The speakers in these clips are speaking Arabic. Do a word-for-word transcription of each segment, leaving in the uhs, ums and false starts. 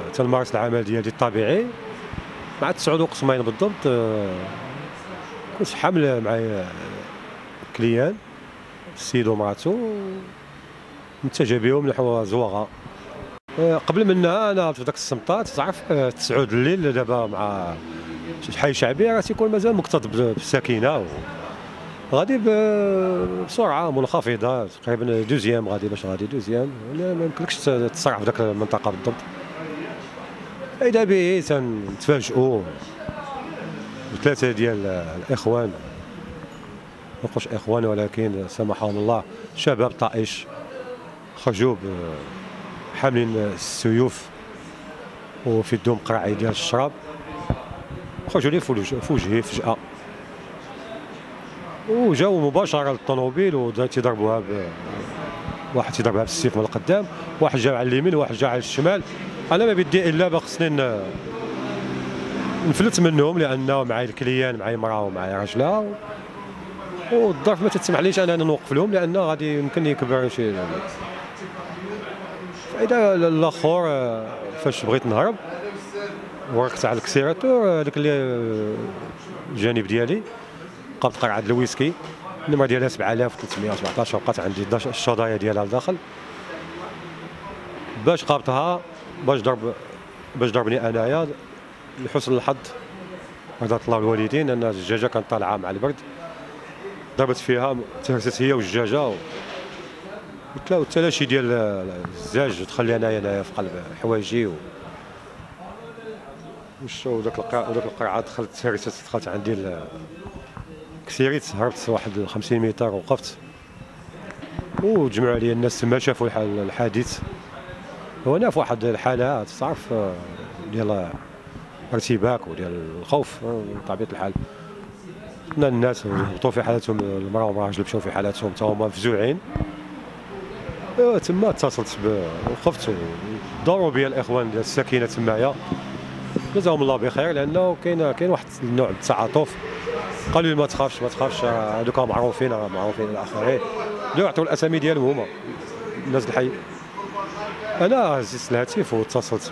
تنمارس العمل ديالي الطبيعي مع تسعود وقسمين بالضبط. كنت حامل معايا كليان السيد ومراته متجه بهم نحو زواغه. قبل منها انا في ذاك السمطات تعرف تسعود الليل دابا مع حي شعبي راه تيكون مازال مكتظ بالسكينه غادي بسرعه منخفضه تقريبا دوزيام غادي باش غادي دوزيام ما يمكنلكش تسرع في ذاك المنطقه بالضبط. اذا به تنتفاجئوا بثلاثه ديال الاخوان ما نقولش اخوان ولكن سامحهم الله شباب طائش خرجوا حاملين السيوف وفي يدهم قرعي ديال الشراب خرجوا لي في وجهي فجأة وجاو مباشرة للطوموبيل وتيضربوها واحد تيضربها بالسيف من القدام واحد جا على اليمين وواحد جا على الشمال. انا ما بدي الا باخصني نفلت منهم لانه معايا الكليان معايا مراه ومعايا راجلها والظرف ما تتسمحليش انا نوقف لهم لانه غادي يمكن يكبر شي. فاذا الاخر فاش بغيت نهرب وركت على الكسيراتور هذاك اللي الجانب ديالي بقات قرعه الويسكي النمره ديالها سبعة آلاف وثلاثمائة وسبعطاش وبقات عندي الشظايا ديالها لداخل باش قابطها باش ضرب باش ضربني انايا. لحسن الحظ رضات الله الوالدين ان الدجاجه كانت طالعه مع البرد ضربت فيها تهرست هي والدجاجه والتلاشي ديال الزاج دخل لي انايا انايا في قلب حوايجي و وشو ذاك القرعه ذاك القرعه دخلت تهرست دخلت عندي كسيريت هربت واحد خمسين متر وقفت وجمعوا عليا الناس تما شافوا الحادث وانا في واحد الحاله تعرف ديال ارتباك وديال الخوف بطبيعه الحال. الناس هبطوا في حالتهم المراه والراجل مشاو في حالتهم حتى هما مفزوعين. تما اتصلت وخفت داروا بيا الاخوان ديال السكينه تمايا جزاهم الله بخير لانه كاين كاين واحد النوع من التعاطف. قالوا لي ما تخافش ما تخافش هذوك معروفين معروفين الى اخره يعطوا الاسامي ديالهم هما الناس الحي. انا هزيت الهاتف واتصلت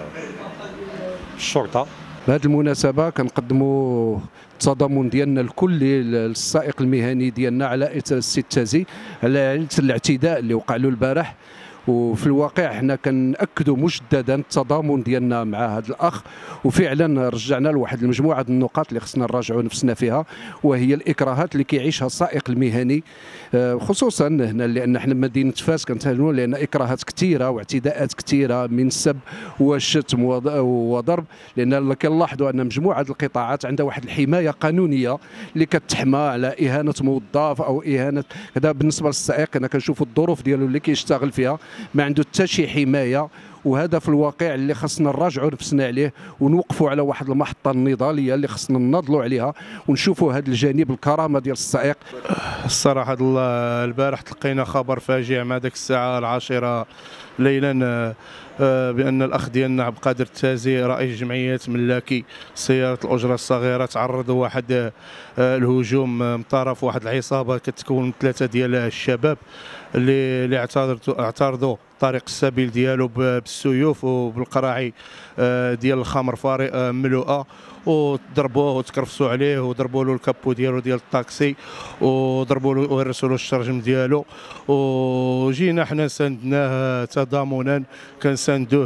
بالشرطه. بهذه المناسبه كنقدموا التضامن ديالنا لكل السائق المهني ديالنا على اثر السي التازي على الاعتداء اللي وقع له البارح. وفي الواقع حنا كنأكدوا مجددا التضامن ديالنا مع هذا الاخ وفعلا رجعنا لواحد المجموعه النقاط اللي خصنا نراجعوا نفسنا فيها وهي الاكراهات اللي كيعيشها السائق المهني خصوصا هنا لان حنا مدينه فاس كنتهنوا لان اكراهات كثيره واعتداءات كثيره من سب وشتم وضرب لان كنلاحظوا ان مجموعه القطاعات عندها واحد الحمايه قانونيه اللي كتحمى على اهانه موظف او اهانه هذا. بالنسبه للسائق انا كنشوفوا الظروف ديالو اللي كيشتغل فيها ما عنده حتى شي حمايه وهذا في الواقع اللي خصنا نراجعوا نفسنا عليه ونوقفوا على واحد المحطه النضاليه اللي خصنا نناضلوا عليها ونشوفوا هذا الجانب الكرامه ديال السائق. الصراحه البارح تلقينا خبر فاجع مع ذاك الساعه العاشره ليلا بان الاخ ديالنا عبد القادر التازي رئيس جمعيه ملاكي سياره الاجره الصغيره تعرضوا واحد الهجوم من طرف واحد العصابه كتكون من ثلاثه ديال الشباب اللي اللي اعترضوا اعترضوا طريق السبيل ديالو بالسيوف وبالقراعي ديال الخمر فارغه مملوءه وضربوه وتكرفسوا عليه وضربوا له الكابو ديالو ديال الطاكسي وضربوا له وهرسوا له الشرجم ديالو. وجينا حنا ساندناه تضامنا كنساندوه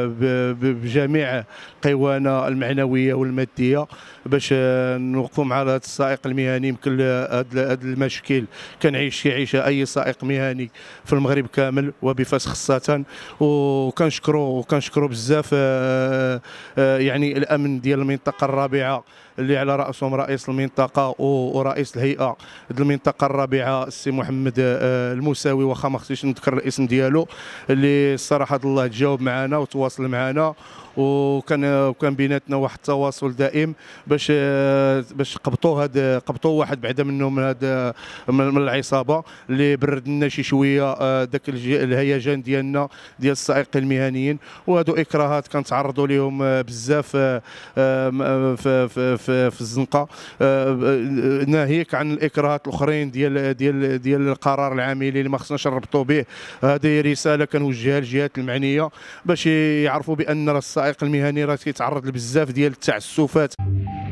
بجميع قوانا المعنويه والماديه باش نوقفوا مع هذا السائق المهني. يمكن هذه المشاكل كنعيش يعيشها اي سائق مهني في المغرب كامل وبفاس خاصه. وكنشكروا وكنشكروا بزاف يعني الامن ديال المنطقه الرابعه اللي على راسهم رئيس المنطقه ورئيس الهيئه المنطقه الرابعه السي محمد المساوي واخا ما خصنيش نذكر الاسم ديالو اللي الصراحه الله تجاوب معنا وتواصل معنا وكان كان بيناتنا واحد التواصل دائم باش باش قبطوا هاد قبطوا واحد بعدا منهم هذا من العصابه اللي برد لنا شي شويه ذاك الهيجان ديالنا ديال السائقين المهنيين. وهادو اكراهات كنتعرضوا لهم بزاف في, في, في في الزنقه، ناهيك عن الاكراهات الاخرين ديال ديال ديال القرار العاملي اللي ما خصناش نربطوا به. هذه رساله كنوجهها للجهات المعنيه باش يعرفوا بان السائق المهني راه كيتعرض لبزاف ديال التعسفات.